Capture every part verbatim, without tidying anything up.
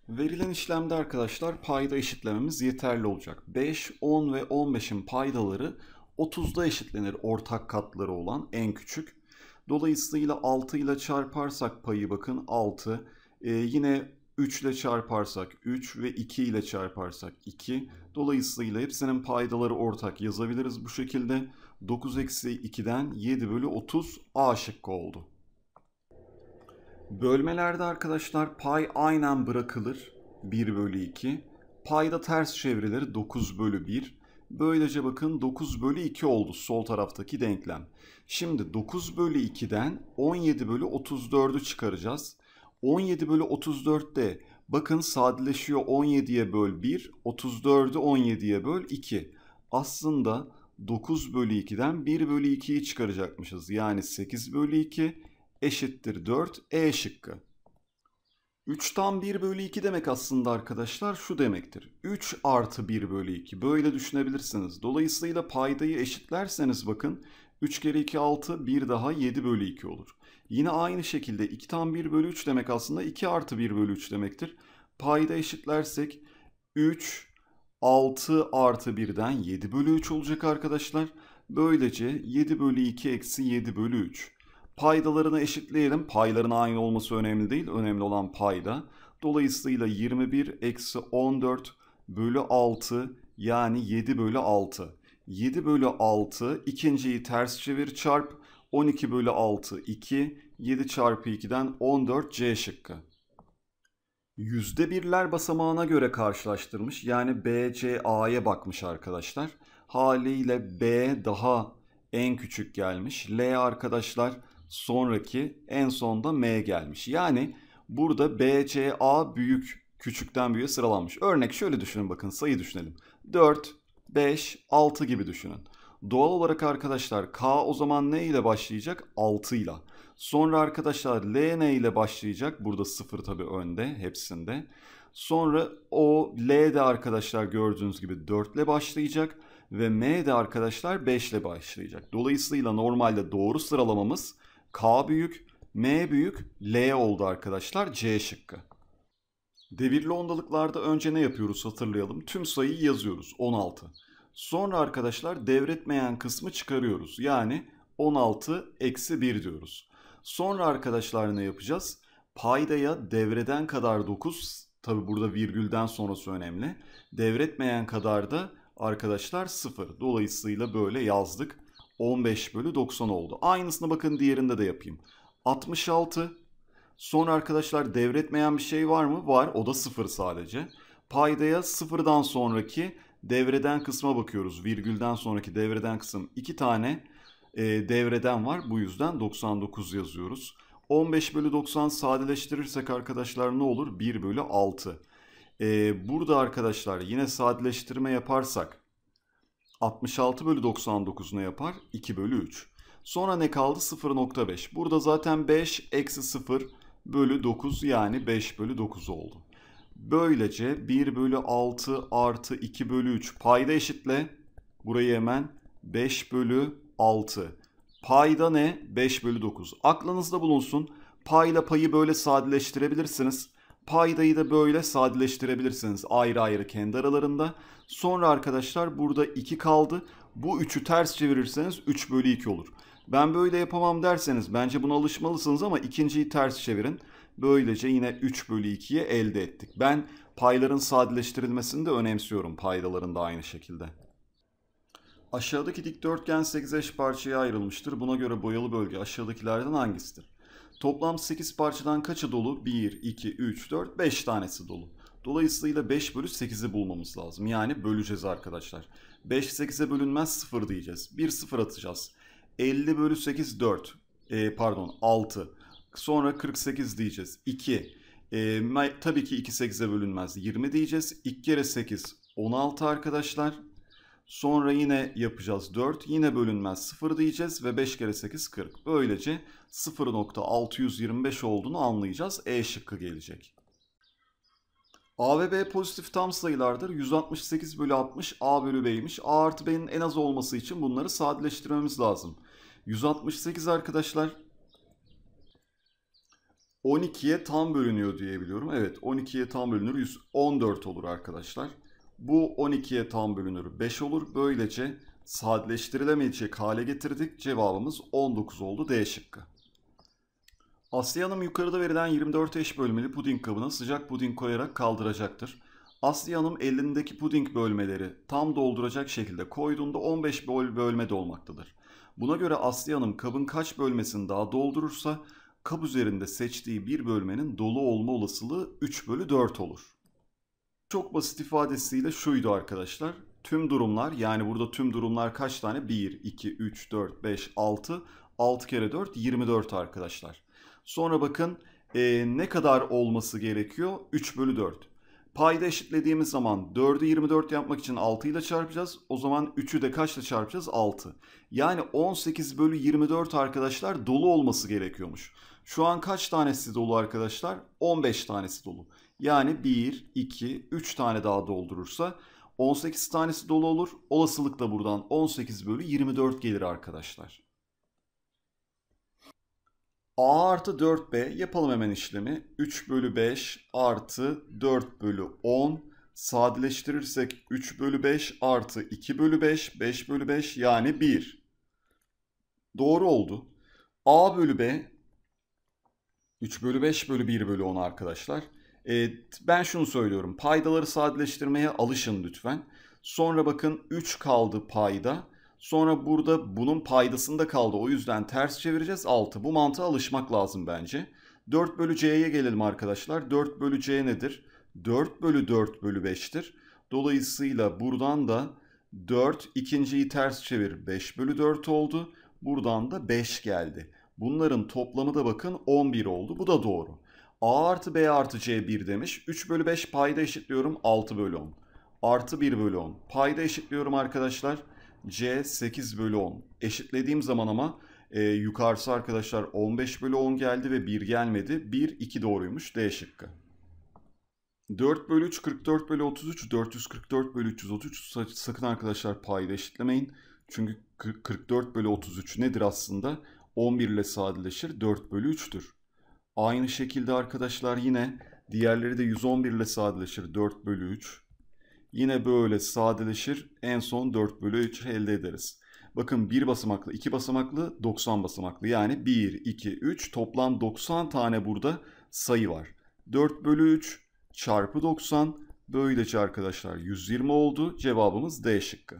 Verilen işlemde arkadaşlar payda eşitlememiz yeterli olacak. beş, on ve on beşin paydaları otuzda eşitlenir, ortak katları olan en küçük. Dolayısıyla altı ile çarparsak payı bakın altı. Ee, yine üç ile çarparsak üç ve iki ile çarparsak iki. Dolayısıyla hepsinin paydaları ortak yazabiliriz bu şekilde. dokuz eksi ikiden yedi bölü otuz A şıkkı oldu. Bölmelerde arkadaşlar pay aynen bırakılır. bir bölü iki. Payda ters çevrilir dokuz bölü bir. Böylece bakın dokuz bölü iki oldu sol taraftaki denklem. Şimdi dokuz bölü ikiden on yedi bölü otuz dördü çıkaracağız. on yedi bölü otuz dörtte bakın sadeleşiyor, on yediye böl bir, otuz dördü on yediye böl iki. Aslında dokuz bölü ikiden bir bölü ikiyi çıkaracakmışız. Yani sekiz bölü iki eşittir dört. E şıkkı. üçten bir bölü iki demek aslında arkadaşlar şu demektir. üç artı bir bölü iki. Böyle düşünebilirsiniz. Dolayısıyla paydayı eşitlerseniz bakın üç kere iki altı, bir daha yedi bölü iki olur. Yine aynı şekilde iki'den bir bölü üç demek aslında iki artı bir bölü üç demektir. Payda eşitlersek üç, altı artı birden yedi bölü üç olacak arkadaşlar. Böylece yedi bölü iki eksi yedi bölü üç. Paydalarını eşitleyelim. Payların aynı olması önemli değil. Önemli olan payda. Dolayısıyla yirmi bir eksi on dört bölü altı yani yedi bölü altı. yedi bölü altı, ikinciyi ters çevir çarp. on iki bölü altı iki. yedi çarpı ikiden on dört. C şıkkı. Yüzde birler basamağına göre karşılaştırmış. Yani B, C, A'ya bakmış arkadaşlar. Haliyle B daha en küçük gelmiş. L arkadaşlar sonraki, en sonda M gelmiş. Yani burada B, C, A büyük, küçükten büyüğe sıralanmış. Örnek şöyle düşünün, bakın sayı düşünelim. dört, beş, altı gibi düşünün. Doğal olarak arkadaşlar K o zaman ne ile başlayacak? altı ile. Sonra arkadaşlar L ne ile başlayacak? Burada sıfır tabii önde hepsinde. Sonra o L de arkadaşlar gördüğünüz gibi dört ile başlayacak. Ve M de arkadaşlar beş ile başlayacak. Dolayısıyla normalde doğru sıralamamız K büyük, M büyük, L oldu arkadaşlar. C şıkkı. Devirli ondalıklarda önce ne yapıyoruz hatırlayalım. Tüm sayıyı yazıyoruz. on altı. Sonra arkadaşlar devretmeyen kısmı çıkarıyoruz. Yani on altı eksi bir diyoruz. Sonra arkadaşlar ne yapacağız? Paydaya devreden kadar dokuz. Tabi burada virgülden sonrası önemli. Devretmeyen kadar da arkadaşlar sıfır. Dolayısıyla böyle yazdık. on beş bölü doksan oldu. Aynısını bakın diğerinde de yapayım. altmış altı. Sonra arkadaşlar devretmeyen bir şey var mı? Var. O da sıfır sadece. Paydaya sıfırdan sonraki devreden kısma bakıyoruz. Virgülden sonraki devreden kısım iki tane e, devreden var. Bu yüzden doksan dokuz yazıyoruz. on beş bölü doksan sadeleştirirsek arkadaşlar ne olur? bir bölü altı. E, burada arkadaşlar yine sadeleştirme yaparsak altmış altı bölü doksan dokuz ne yapar? iki bölü üç. Sonra ne kaldı? sıfır nokta beş. Burada zaten beş eksi sıfır bölü dokuz yani beş bölü dokuz oldu. Böylece bir bölü altı artı iki bölü üç payda eşitle. Burayı hemen beş bölü altı. Payda ne? beş bölü dokuz. Aklınızda bulunsun. Payla payı böyle sadeleştirebilirsiniz. Paydayı da böyle sadeleştirebilirsiniz ayrı ayrı kendi aralarında. Sonra arkadaşlar burada iki kaldı. Bu üçü ters çevirirseniz üç bölü iki olur. Ben böyle yapamam derseniz bence buna alışmalısınız ama ikinciyi ters çevirin. Böylece yine üç bölü ikiyi elde ettik. Ben payların sadeleştirilmesini de önemsiyorum, paydaların da aynı şekilde. Aşağıdaki dikdörtgen sekiz eş parçaya ayrılmıştır. Buna göre boyalı bölge aşağıdakilerden hangisidir? Toplam sekiz parçadan kaçı dolu? bir, iki, üç, dört, beş tanesi dolu. Dolayısıyla beş bölü sekizi bulmamız lazım. Yani böleceğiz arkadaşlar. beş sekize bölünmez, sıfır diyeceğiz. bir sıfır atacağız. elli bölü sekiz dört. E, pardon altı. Sonra kırk sekiz diyeceğiz. iki. E, tabii ki iki sekize bölünmez. yirmi diyeceğiz. iki kere sekiz on altı arkadaşlar. Sonra yine yapacağız dört. Yine bölünmez, sıfır diyeceğiz ve beş kere sekiz kırk. Böylece sıfır nokta altı yüz yirmi beş olduğunu anlayacağız. E şıkkı gelecek. A ve B pozitif tam sayılardır. yüz altmış sekiz bölü altmış A bölü B'ymiş. A artı B'nin en az olması için bunları sadeleştirmemiz lazım. yüz altmış sekiz arkadaşlar on ikiye tam bölünüyor diye biliyorum. Evet, on ikiye tam bölünür yüz on dört olur arkadaşlar. Bu on ikiye tam bölünür beş olur. Böylece sadeleştirilemeyecek hale getirdik. Cevabımız on dokuz oldu, D şıkkı. Asya Hanım yukarıda verilen yirmi dört eş bölmeli puding kabına sıcak puding koyarak kaldıracaktır. Asya Hanım elindeki puding bölmeleri tam dolduracak şekilde koyduğunda on beş bölme dolmaktadır. Buna göre Asya Hanım kabın kaç bölmesini daha doldurursa kap üzerinde seçtiği bir bölmenin dolu olma olasılığı üç bölü dört olur. Çok basit ifadesiyle şuydu arkadaşlar. Tüm durumlar, yani burada tüm durumlar kaç tane? bir, iki, üç, dört, beş, altı. altı kere dört, yirmi dört arkadaşlar. Sonra bakın e, ne kadar olması gerekiyor? üç bölü dört. Payda eşitlediğimiz zaman dördü yirmi dört yapmak için altı ile çarpacağız. O zaman üçü de kaçla çarpacağız? altı. Yani on sekiz bölü yirmi dört arkadaşlar dolu olması gerekiyormuş. Şu an kaç tanesi dolu arkadaşlar? on beş tanesi dolu. Yani bir, iki, üç tane daha doldurursa on sekiz tanesi dolu olur. Olasılık da buradan on sekiz bölü yirmi dört gelir arkadaşlar. A artı dört B, yapalım hemen işlemi. üç bölü beş artı dört bölü on. Sadeleştirirsek üç bölü beş artı iki bölü beş. beş bölü beş yani bir. Doğru oldu. A bölü B üç bölü beş bölü bir bölü on arkadaşlar. Ee, ben şunu söylüyorum. Paydaları sadeleştirmeye alışın lütfen. Sonra bakın üç kaldı payda. Sonra burada bunun paydasında kaldı. O yüzden ters çevireceğiz altı. Bu mantığa alışmak lazım bence. dört bölü C'ye gelelim arkadaşlar. dört bölü C nedir? dört bölü dört bölü beş'tir. Dolayısıyla buradan da dört, ikinciyi ters çevir. beş bölü dört oldu. Buradan da beş geldi. Bunların toplamı da bakın on bir oldu. Bu da doğru. A artı B artı C bir demiş. üç bölü beş payda eşitliyorum altı bölü on. Artı bir bölü on. Payda eşitliyorum arkadaşlar. C sekiz bölü on. Eşitlediğim zaman ama e, yukarısı arkadaşlar on beş bölü on geldi ve bir gelmedi. bir, iki doğruymuş. D şıkkı. dört bölü üç, kırk dört bölü otuz üç, dört yüz kırk dört bölü üç yüz otuz üç. Sakın arkadaşlar payda eşitlemeyin. Çünkü kırk dört bölü otuz üç nedir aslında? on bir ile sadeleşir. dört bölü üç'tür. Aynı şekilde arkadaşlar yine diğerleri de yüz on bir ile sadeleşir. dört bölü üç. Yine böyle sadeleşir. En son dört bölü üç elde ederiz. Bakın bir basamaklı, iki basamaklı, doksan basamaklı. Yani bir, iki, üç toplam doksan tane burada sayı var. dört bölü üç çarpı doksan. Böylece arkadaşlar yüz yirmi oldu. Cevabımız D şıkkı.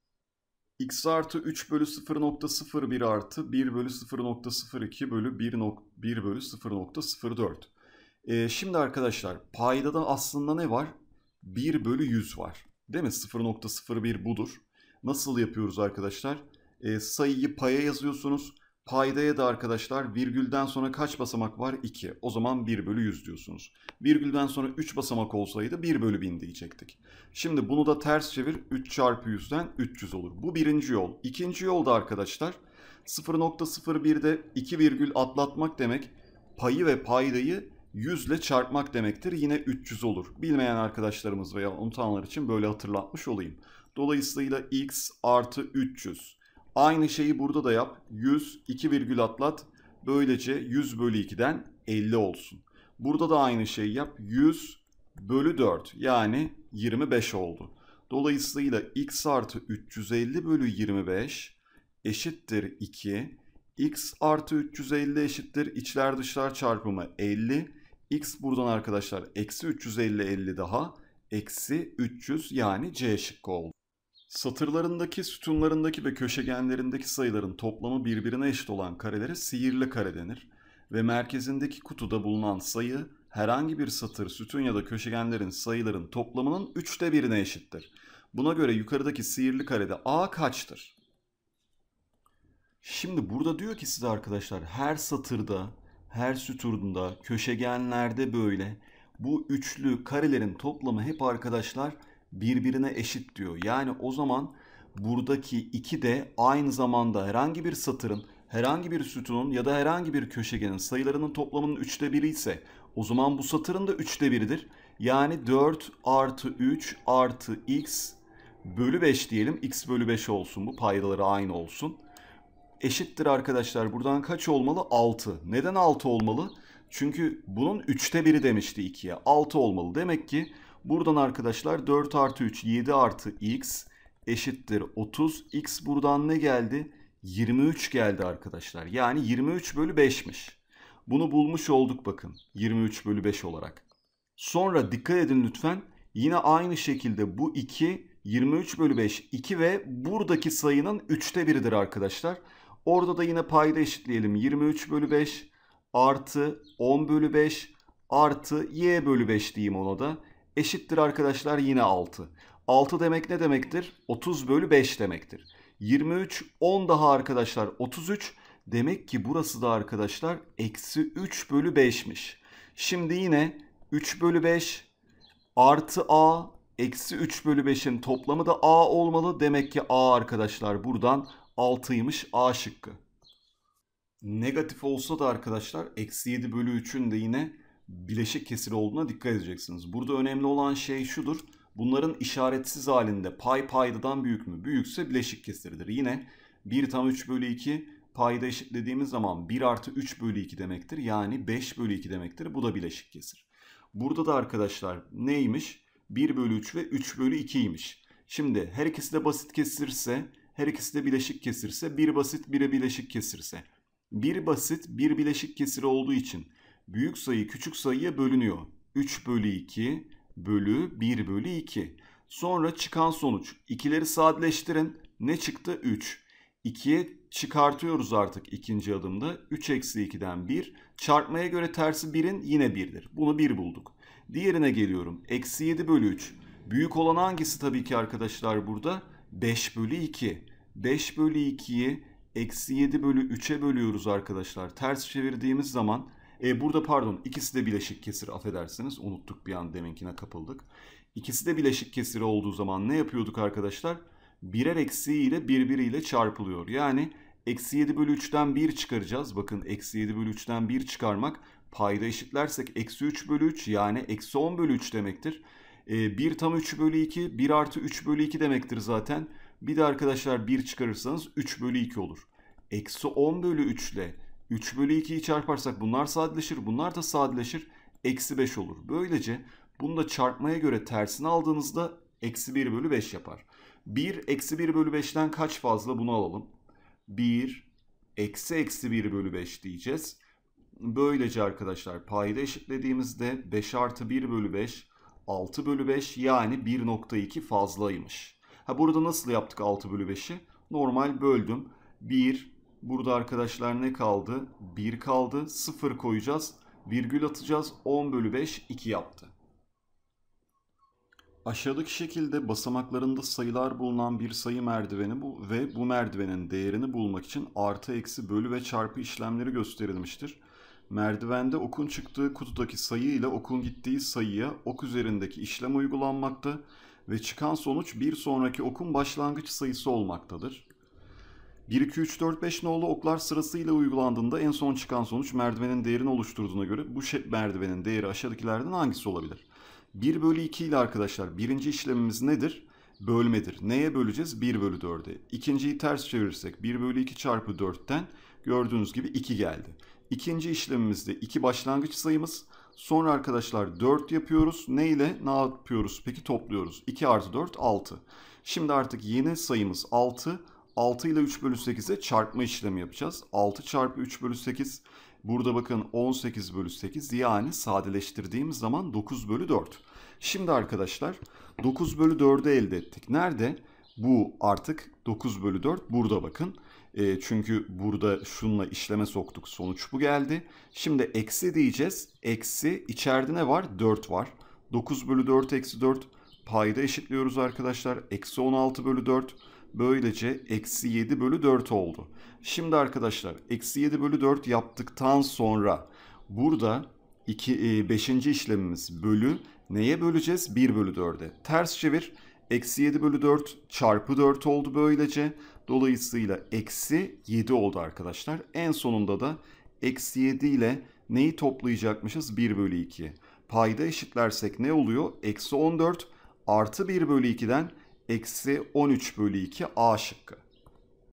X artı üç bölü sıfır nokta sıfır bir artı bir bölü sıfır nokta sıfır iki bölü bir bölü sıfır nokta sıfır dört. Ee, şimdi arkadaşlar paydada aslında ne var? bir bölü yüz var. Değil mi? sıfır nokta sıfır bir budur. Nasıl yapıyoruz arkadaşlar? Ee, sayıyı paya yazıyorsunuz. Paydaya da arkadaşlar virgülden sonra kaç basamak var? iki. O zaman bir bölü yüz diyorsunuz. Virgülden sonra üç basamak olsaydı bir bölü bin diyecektik. Şimdi bunu da ters çevir. üç çarpı yüz'den üç yüz olur. Bu birinci yol. İkinci yol da arkadaşlar sıfır nokta sıfır bir'de iki virgül atlatmak demek payı ve paydayı yüz ile çarpmak demektir. Yine üç yüz olur. Bilmeyen arkadaşlarımız veya unutanlar için böyle hatırlatmış olayım. Dolayısıyla x artı üç yüz. Aynı şeyi burada da yap. yüz, iki virgül atlat. Böylece yüz bölü iki'den elli olsun. Burada da aynı şeyi yap. yüz bölü dört yani yirmi beş oldu. Dolayısıyla x artı üç yüz elli bölü yirmi beş eşittir iki. X artı üç yüz elli eşittir. İçler dışlar çarpımı elli. X buradan arkadaşlar eksi üç yüz elli elli daha. Eksi üç yüz yani C şıkkı oldu. Satırlarındaki, sütunlarındaki ve köşegenlerindeki sayıların toplamı birbirine eşit olan karelere sihirli kare denir. Ve merkezindeki kutuda bulunan sayı herhangi bir satır, sütun ya da köşegenlerin sayıların toplamının üçte birine eşittir. Buna göre yukarıdaki sihirli karede A kaçtır? Şimdi burada diyor ki size arkadaşlar her satırda, her sütunda, köşegenlerde böyle bu üçlü karelerin toplamı hep arkadaşlar birbirine eşit diyor. Yani o zaman buradaki iki de aynı zamanda herhangi bir satırın, herhangi bir sütunun ya da herhangi bir köşegenin sayılarının toplamının üçte biri ise o zaman bu satırın da üçte biridir. Yani dört artı üç artı x bölü beş diyelim. X bölü beş olsun, bu paydaları aynı olsun. Eşittir arkadaşlar. Buradan kaç olmalı? altı. Neden altı olmalı? Çünkü bunun üçte biri demişti ikiye. altı olmalı. Demek ki buradan arkadaşlar dört artı üç yedi artı x eşittir otuz. X buradan ne geldi? yirmi üç geldi arkadaşlar. Yani yirmi üç bölü beş'miş. Bunu bulmuş olduk bakın. yirmi üç bölü beş olarak. Sonra dikkat edin lütfen. Yine aynı şekilde bu iki yirmi üç bölü beş iki ve buradaki sayının üçte biridir arkadaşlar. Orada da yine payda eşitleyelim. yirmi üç bölü beş artı on bölü beş artı y bölü beş diyeyim ona da. Eşittir arkadaşlar yine altı. altı demek ne demektir? otuz bölü beş demektir. yirmi üç on daha arkadaşlar otuz üç. Demek ki burası da arkadaşlar eksi üç bölü beş'miş. Şimdi yine üç bölü beş artı a eksi üç bölü beş'in toplamı da a olmalı. Demek ki a arkadaşlar buradan altıymış, a şıkkı. Negatif olsa da arkadaşlar eksi yedi bölü üç'ün de yine bileşik kesir olduğuna dikkat edeceksiniz. Burada önemli olan şey şudur. Bunların işaretsiz halinde pay paydadan büyük mü? Büyükse bileşik kesirdir. Yine bir tam üç bölü iki payda eşitlediğimiz zaman bir artı üç bölü iki demektir. Yani beş bölü iki demektir. Bu da bileşik kesir. Burada da arkadaşlar neymiş? bir bölü üç ve üç bölü iki'ymiş. Şimdi her ikisi de basit kesirse, her ikisi de bileşik kesirse, bir basit biri bileşik kesirse. Bir basit bir bileşik kesir olduğu için büyük sayı küçük sayıya bölünüyor. üç bölü iki bölü bir bölü iki. Sonra çıkan sonuç. İkileri sadeleştirin. Ne çıktı? üç. ikiye çıkartıyoruz artık ikinci adımda. üç eksi iki'den bir. Çarpmaya göre tersi bir'in yine bir'dir. Bunu bir bulduk. Diğerine geliyorum. Eksi yedi bölü üç. Büyük olan hangisi tabii ki arkadaşlar burada? beş bölü iki. beş bölü iki'yi eksi yedi bölü üç'e bölüyoruz arkadaşlar. Ters çevirdiğimiz zaman e, burada pardon ikisi de bileşik kesir, affedersiniz. Unuttuk bir an, deminkine kapıldık. İkisi de bileşik kesir olduğu zaman ne yapıyorduk arkadaşlar? Birer eksiği ile birbiriyle çarpılıyor. Yani eksi yedi bölü üç'ten bir çıkaracağız. Bakın eksi yedi bölü üç'ten bir çıkarmak, payda eşitlersek eksi üç bölü üç yani eksi on bölü üç demektir. E, bir tam üç bölü iki bir artı üç bölü iki demektir zaten. Bir de arkadaşlar bir çıkarırsanız üç bölü iki olur. Eksi on bölü üç ile üç bölü iki'yi çarparsak bunlar sadeleşir. Bunlar da sadeleşir. Eksi beş olur. Böylece bunu da çarpmaya göre tersini aldığınızda eksi bir bölü beş yapar. bir eksi bir bölü beş'ten kaç fazla, bunu alalım. bir eksi eksi bir bölü beş diyeceğiz. Böylece arkadaşlar payda eşitlediğimizde beş artı bir bölü beş altı bölü beş yani bir nokta iki fazlaymış. Ha, burada nasıl yaptık altı bölü beş'i? Normal böldüm. bir, burada arkadaşlar ne kaldı? bir kaldı. sıfır koyacağız. Virgül atacağız. on bölü beş iki yaptı. Aşağıdaki şekilde basamaklarında sayılar bulunan bir sayı merdiveni bu ve bu merdivenin değerini bulmak için artı, eksi, bölü ve çarpı işlemleri gösterilmiştir. Merdivende okun çıktığı kutudaki sayı ile okun gittiği sayıya ok üzerindeki işlem uygulanmakta ve çıkan sonuç bir sonraki okun başlangıç sayısı olmaktadır. bir, iki, üç, dört, beş nolu oklar sırasıyla uygulandığında en son çıkan sonuç merdivenin değerini oluşturduğuna göre bu merdivenin değeri aşağıdakilerden hangisi olabilir? bir bölü iki ile arkadaşlar birinci işlemimiz nedir? Bölmedir. Neye böleceğiz? bir bölü dört'e. İkinciyi ters çevirirsek bir bölü iki çarpı dört'ten gördüğünüz gibi iki geldi. İkinci işlemimizde iki başlangıç sayımız. Sonra arkadaşlar dört yapıyoruz. Ne ile ne yapıyoruz? Peki topluyoruz. iki artı dört altı. Şimdi artık yeni sayımız altı. altı ile üç bölü sekiz'e çarpma işlemi yapacağız. altı çarpı üç bölü sekiz. Burada bakın on sekiz bölü sekiz yani sadeleştirdiğimiz zaman dokuz bölü dört. Şimdi arkadaşlar dokuz bölü dört'ü elde ettik. Nerede? Bu artık dokuz bölü dört burada bakın. E, çünkü burada şunla işleme soktuk. Sonuç bu geldi. Şimdi eksi diyeceğiz. Eksi içeride ne var? dört var. dokuz bölü dört eksi dört payda eşitliyoruz arkadaşlar. Eksi on altı bölü dört. Böylece eksi yedi bölü dört oldu. Şimdi arkadaşlar eksi yedi bölü dört yaptıktan sonra burada beşinci işlemimiz bölü neye böleceğiz? bir bölü dört'e. Ters çevir. Eksi yedi bölü dört çarpı dört oldu böylece. Dolayısıyla eksi yedi oldu arkadaşlar. En sonunda da eksi yedi ile neyi toplayacakmışız? bir bölü iki. Payda eşitlersek ne oluyor? Eksi on dört artı bir bölü iki'den eksi on üç bölü iki A şıkkı.